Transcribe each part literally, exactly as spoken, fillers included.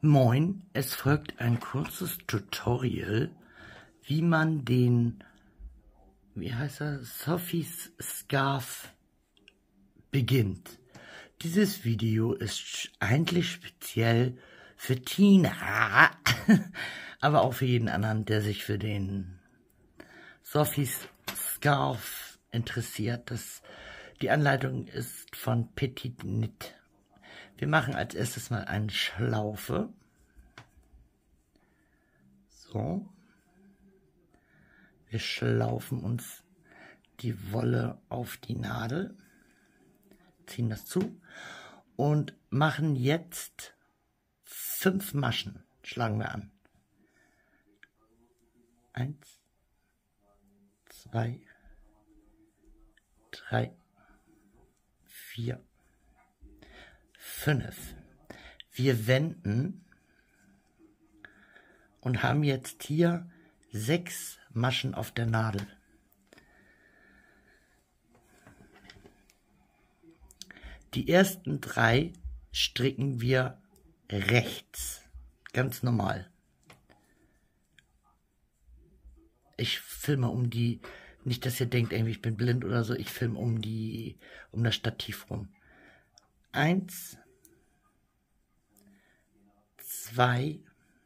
Moin, es folgt ein kurzes Tutorial, wie man den, wie heißt er, Sophie's Scarf beginnt. Dieses Video ist eigentlich speziell für Tina, aber auch für jeden anderen, der sich für den Sophie's Scarf interessiert. Das, die Anleitung ist von Petit Knit. Wir machen als erstes mal eine Schlaufe. So. Wir schlaufen uns die Wolle auf die Nadel, ziehen das zu und machen jetzt fünf Maschen. Schlagen wir an. Eins, zwei, drei, vier, fünf. Wir wenden und haben jetzt hier sechs Maschen auf der Nadel. Die ersten drei stricken wir rechts, ganz normal. Ich filme um die, nicht dass ihr denkt, irgendwie ich bin blind oder so, ich filme um die, um das Stativ rum. Eins, zwei,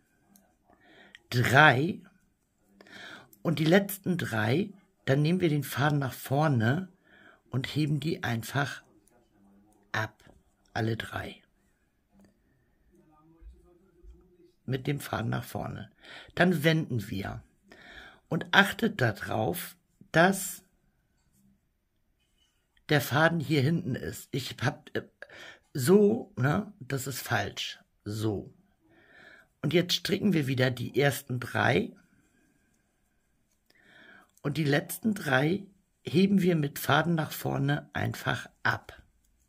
drei und die letzten drei, dann nehmen wir den Faden nach vorne und heben die einfach ab, alle drei. Mit dem Faden nach vorne. Dann wenden wir und achtet darauf, dass der Faden hier hinten ist. Ich hab äh, so, ne, das ist falsch. So. Und jetzt stricken wir wieder die ersten drei und die letzten drei heben wir mit Faden nach vorne einfach ab.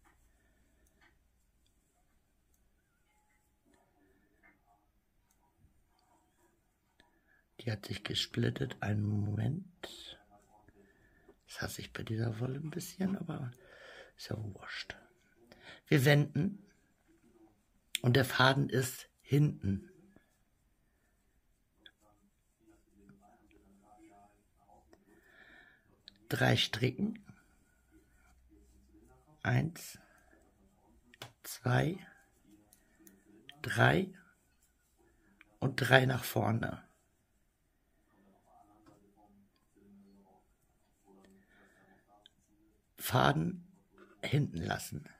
Die hat sich gesplittet. Einen Moment. Das hasse ich bei dieser Wolle ein bisschen, aber ist ja wurscht. Wir wenden und der Faden ist hinten. Drei stricken. Eins, zwei, drei und drei nach vorne. Faden hinten lassen.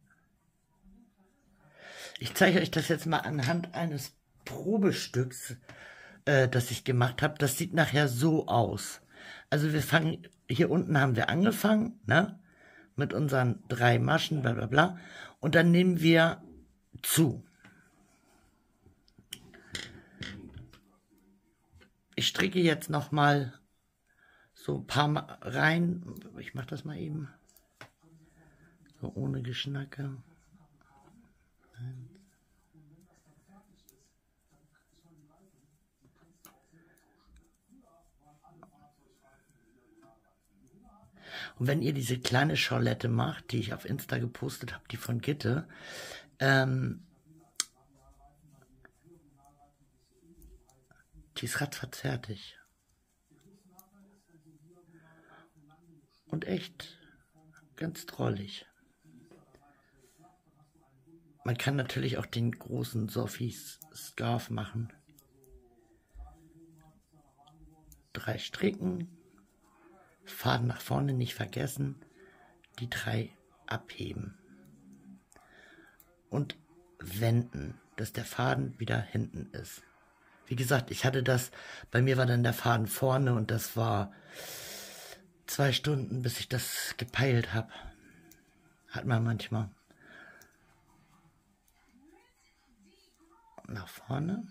Ich zeige euch das jetzt mal anhand eines Probestücks, äh, das ich gemacht habe. Das sieht nachher so aus. Also wir fangen, hier unten haben wir angefangen, ne, mit unseren drei Maschen, bla bla bla. Und dann nehmen wir zu. Ich stricke jetzt noch mal so ein paar Mal rein. Ich mache das mal eben. So ohne Geschnacke. Und wenn ihr diese kleine Schorlette macht, die ich auf Insta gepostet habe, die von Gitte, ähm, die ist ratzfatz fertig. Und echt ganz drollig. Man kann natürlich auch den großen Sophie's Scarf machen. Drei stricken, Faden nach vorne nicht vergessen, die drei abheben und wenden, dass der Faden wieder hinten ist. Wie gesagt, ich hatte das, bei mir war dann der Faden vorne und das war zwei Stunden, bis ich das gepeilt habe. Hat man manchmal. Nach vorne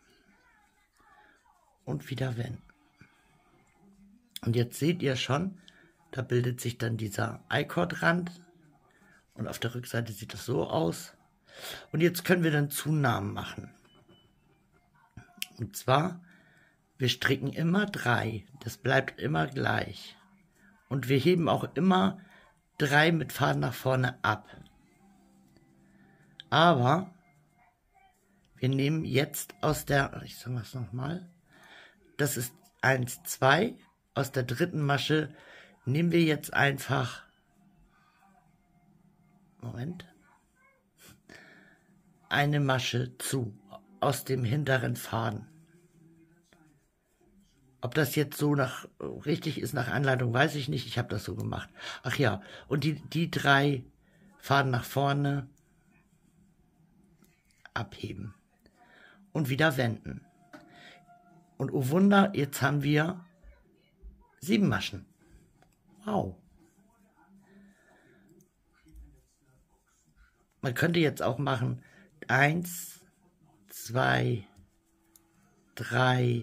und wieder wenden. Und jetzt seht ihr schon, da bildet sich dann dieser I-Cord-Rand und auf der Rückseite sieht das so aus. Und jetzt können wir dann Zunahmen machen. Und zwar, wir stricken immer drei, das bleibt immer gleich. Und wir heben auch immer drei mit Faden nach vorne ab. Aber Wir nehmen jetzt aus der, ich sag es nochmal, das ist eins, zwei, aus der dritten Masche nehmen wir jetzt einfach, Moment, eine Masche zu, aus dem hinteren Faden. Ob das jetzt so nach richtig ist nach Anleitung, weiß ich nicht. Ich habe das so gemacht. Ach ja, und die, die drei Faden nach vorne abheben und wieder wenden. Und oh Wunder, jetzt haben wir sieben Maschen. Wow. Man könnte jetzt auch machen eins, zwei, drei.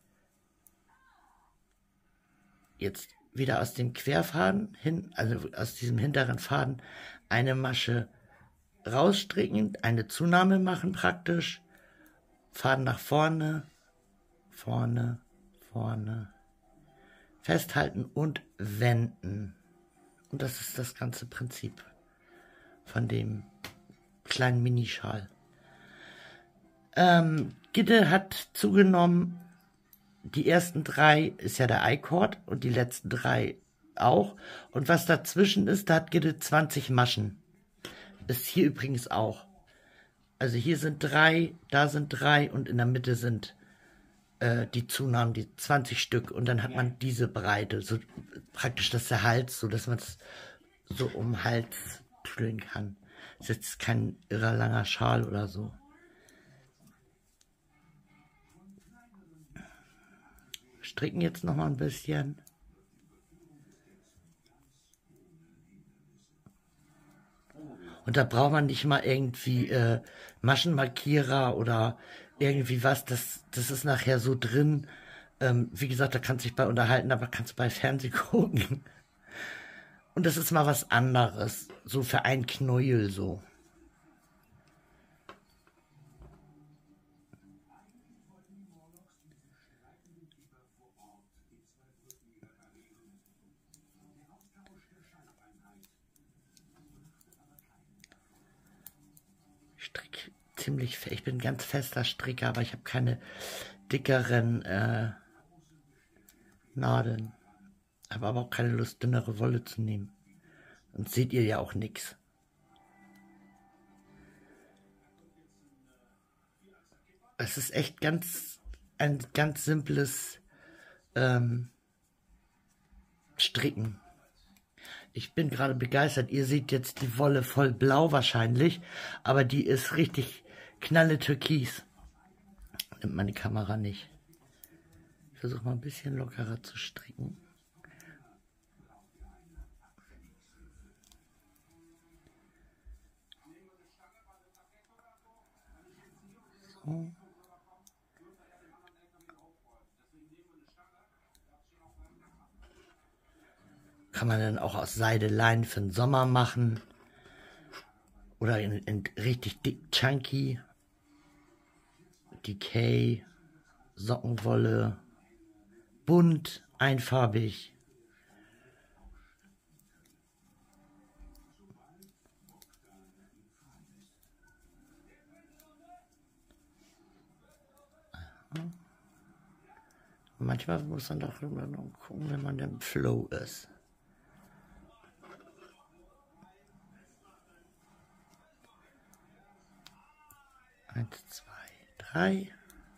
Jetzt wieder aus dem Querfaden hin, also aus diesem hinteren Faden, eine Masche rausstricken, eine Zunahme machen praktisch, Faden nach vorne, vorne, vorne, festhalten und wenden. Und das ist das ganze Prinzip von dem kleinen Minischal. Ähm, Gitte hat zugenommen. Die ersten drei ist ja der I-Cord und die letzten drei auch. Und was dazwischen ist, da hat Gitte zwanzig Maschen. Ist hier übrigens auch. Also hier sind drei, da sind drei und in der Mitte sind äh, die Zunahmen, die zwanzig Stück. Und dann hat man diese Breite, so praktisch das ist der Hals, so dass man es so um den Hals tüdeln kann. Ist jetzt kein irrer langer Schal oder so. Stricken jetzt noch mal ein bisschen. Und da braucht man nicht mal irgendwie äh, Maschenmarkierer oder irgendwie was. Das, das ist nachher so drin. Ähm, wie gesagt, da kannst du dich bei unterhalten, aber kannst du bei Fernsehen gucken. Und das ist mal was anderes. So für ein Knäuel so. Strick ziemlich fest. Ich bin ein ganz fester Stricker, aber ich habe keine dickeren äh, Nadeln. Habe aber auch keine Lust, dünnere Wolle zu nehmen. Und seht ihr ja auch nichts. Es ist echt ganz ein ganz simples ähm, Stricken. Ich bin gerade begeistert. Ihr seht jetzt die Wolle voll blau wahrscheinlich, aber die ist richtig knalle türkis. Nimmt meine Kamera nicht. Ich versuche mal ein bisschen lockerer zu stricken. So. Kann man dann auch aus Seide Leinen für den Sommer machen. Oder in, in richtig dick chunky. Decay, Sockenwolle, bunt, einfarbig. Manchmal muss man doch noch gucken, wenn man im Flow ist. Eins, zwei, drei,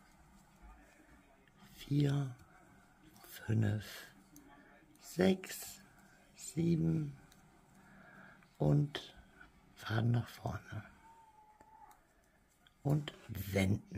vier, fünf, sechs, sieben und Faden nach vorne und wenden.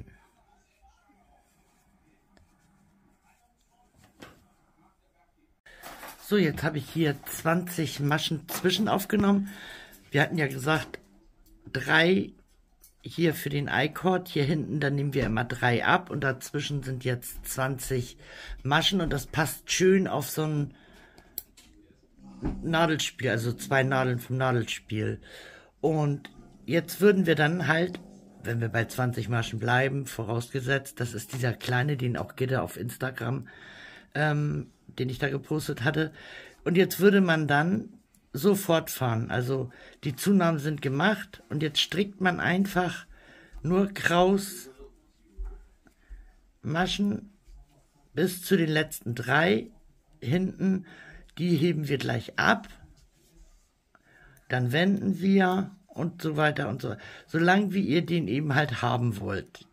So, jetzt habe ich hier zwanzig Maschen zwischen aufgenommen. Wir hatten ja gesagt, drei hier für den I-Cord, hier hinten, dann nehmen wir immer drei ab und dazwischen sind jetzt zwanzig Maschen und das passt schön auf so ein Nadelspiel, also zwei Nadeln vom Nadelspiel. Und jetzt würden wir dann halt, wenn wir bei zwanzig Maschen bleiben, vorausgesetzt, das ist dieser kleine, den auch Gitte auf Instagram, ähm, den ich da gepostet hatte. Und jetzt würde man dann so fortfahren. Also die Zunahmen sind gemacht und jetzt strickt man einfach nur kraus Maschen bis zu den letzten drei hinten, die heben wir gleich ab, dann wenden wir und so weiter und so weiter, solange wie ihr den eben halt haben wollt.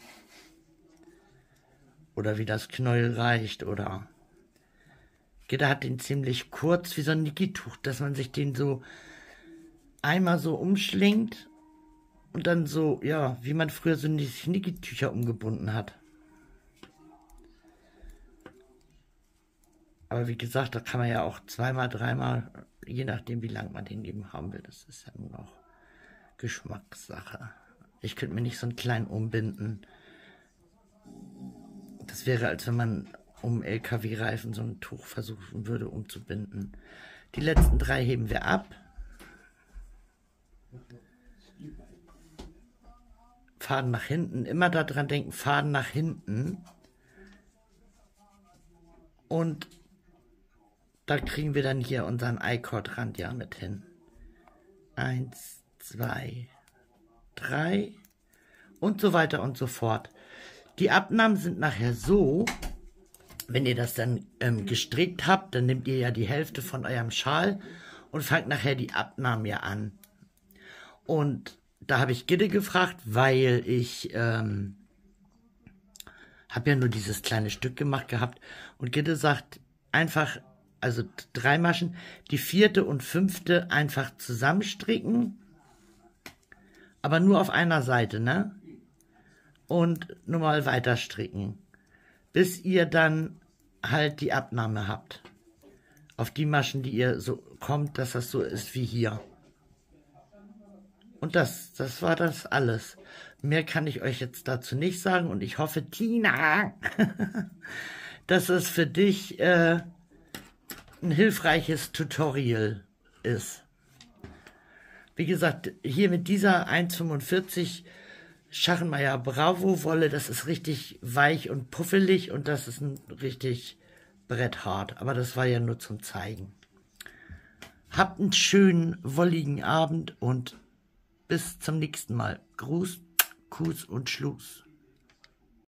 Oder wie das Knäuel reicht, oder Gitta hat den ziemlich kurz, wie so ein Niki-Tuch, dass man sich den so einmal so umschlingt und dann so, ja, wie man früher so Niki-Tücher umgebunden hat. Aber wie gesagt, da kann man ja auch zweimal, dreimal, je nachdem wie lang man den eben haben will. Das ist ja nur noch Geschmackssache. Ich könnte mir nicht so einen kleinen umbinden. Das wäre, als wenn man um L K W-Reifen so ein Tuch versuchen würde umzubinden. Die letzten drei heben wir ab. Faden nach hinten. Immer daran denken, Faden nach hinten. Und da kriegen wir dann hier unseren I-Cord-Rand ja mit hin. Eins, zwei, drei und so weiter und so fort. Die Abnahmen sind nachher so, wenn ihr das dann ähm, gestrickt habt, dann nehmt ihr ja die Hälfte von eurem Schal und fangt nachher die Abnahmen ja an. Und da habe ich Gitte gefragt, weil ich ähm, habe ja nur dieses kleine Stück gemacht gehabt. Und Gitte sagt einfach, also drei Maschen, die vierte und fünfte einfach zusammenstricken, aber nur auf einer Seite, ne? Und nur mal weiter stricken, bis ihr dann halt die Abnahme habt. Auf die Maschen, die ihr so kommt, dass das so ist wie hier. Und das, das war das alles. Mehr kann ich euch jetzt dazu nicht sagen und ich hoffe, Tina, dass es für dich äh, ein hilfreiches Tutorial ist. Wie gesagt, hier mit dieser eins fünfundvierzig Schachenmeier Bravo Wolle, das ist richtig weich und puffelig und das ist ein richtig bretthart. Aber das war ja nur zum Zeigen. Habt einen schönen, wolligen Abend und bis zum nächsten Mal. Gruß, Kuss und Schluss.